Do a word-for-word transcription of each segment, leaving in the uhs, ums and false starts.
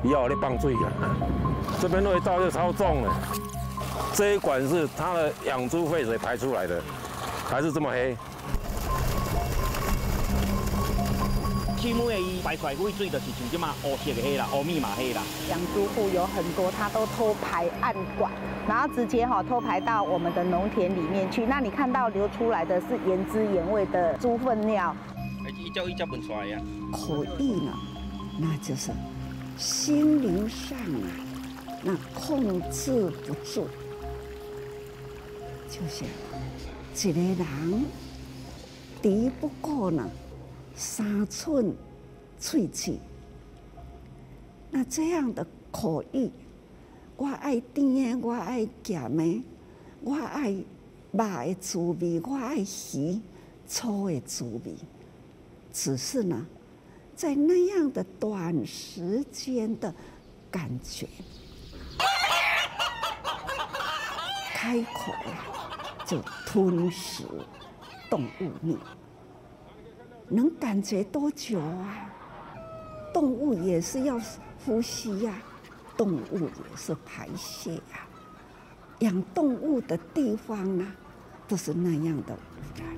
要咧放水啊，这边味道就超重了。这一管是它的养猪废水排出来的，还是这么黑。 起母的伊排出来废水，就是像即马乌色的黑啦，乌密码黑啦。 养猪户有很多，他都偷排暗管，然后直接哈偷排到我们的农田里面去。那你看到流出来的是原汁原味的猪粪尿。 一叫一叫闻出来呀。 口欲呢，那就是心灵上啊，那控制不住，就是一个人敌不过呢。 三寸喙齿，那这样的口欲，我爱甜的，我爱咸的，我爱肉的滋味，我爱鱼粗的滋味。只是呢，在那样的短时间的感觉，开口了就吞噬动物命。 能感觉多久啊？动物也是要呼吸呀、啊，动物也是排泄呀、啊。养动物的地方呢，都是那样的污染。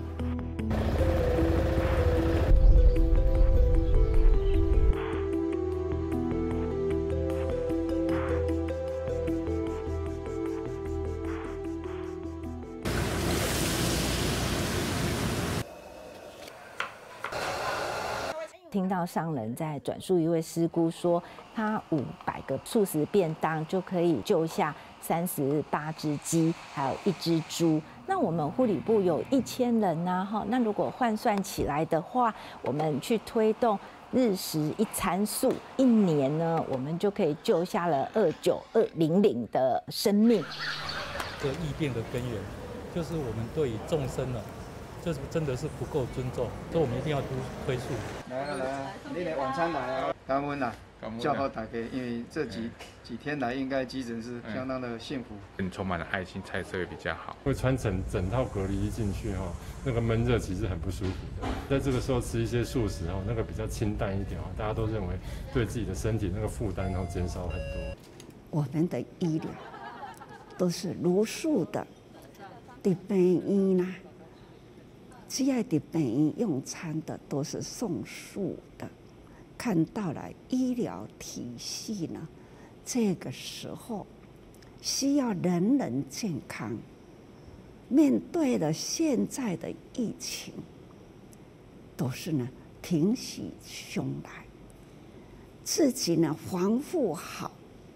听到商人在转述一位师姑说，他五百个素食便当就可以救下三十八只鸡，还有一只猪。那我们护理部有一千人呐，哈，那如果换算起来的话，我们去推动日食一餐素，一年呢，我们就可以救下了二九二零零的生命。 这疫病的根源，就是我们对于众生呢。 这真的是不够尊重，所以我们一定要推素。 来啊来啊，你来晚餐来啊！感恩啦，叫好大家，因为这几几天来应该基层是相当的幸福， 更充满了爱心，菜色也比较好。 会穿整整套隔离衣进去哈，那个闷热其实很不舒服的。在这个时候吃一些素食哈，那个比较清淡一点哈，大家都认为对自己的身体那个负担然后减少很多。 我们的医疗都是如数的，的病院啦。 只要的病院用餐的都是送素的，看到了医疗体系呢，这个时候需要人人健康。面对了现在的疫情，都是呢挺起胸来，自己呢防护好，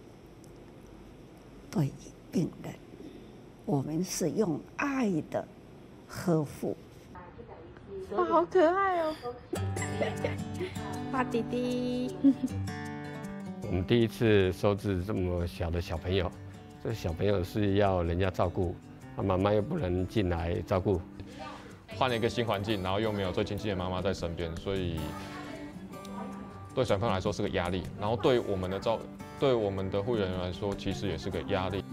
对病人，我们是用爱的呵护。 哇，好可爱哦！花弟弟。 我们第一次收治这么小的小朋友，这小朋友是要人家照顾，他妈妈又不能进来照顾， 换了一个新环境，然后又没有最亲近的妈妈在身边，所以对小朋友来说是个压力，然后对我们的照，对我们的护理人员来说，其实也是个压力。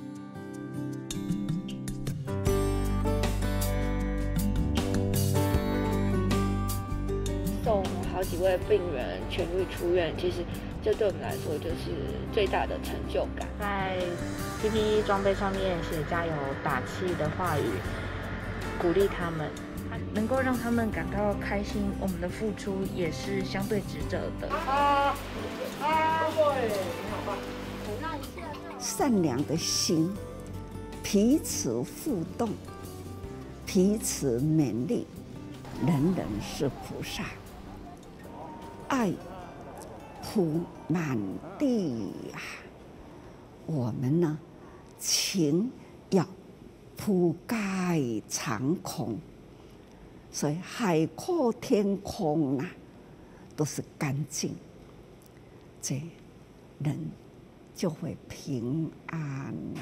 送好几位病人痊愈出院，其实这对我们来说就是最大的成就感。 在 P P E 装备上面写加油打气的话语，鼓励他们，能够让他们感到开心，我们的付出也是相对值得的。啊啊，对，你好棒！ 善良的心，彼此互动，彼此勉励，人人是菩萨。 爱普满地啊！我们呢，情要铺盖长空，所以海阔天空啊，都是干净，这人就会平安啊，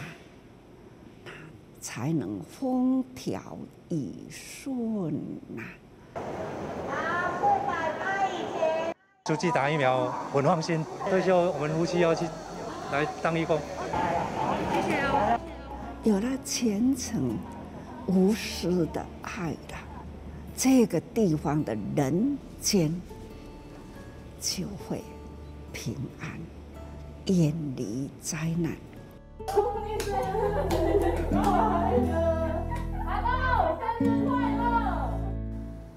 才能风调雨顺呐。 出去打疫苗，很放心。退休，我们夫妻要去来当义工。 谢谢哦。 有了虔诚无私的爱了，这个地方的人间就会平安， 远离灾难。 你最爱的孩子，爸爸，我跟你。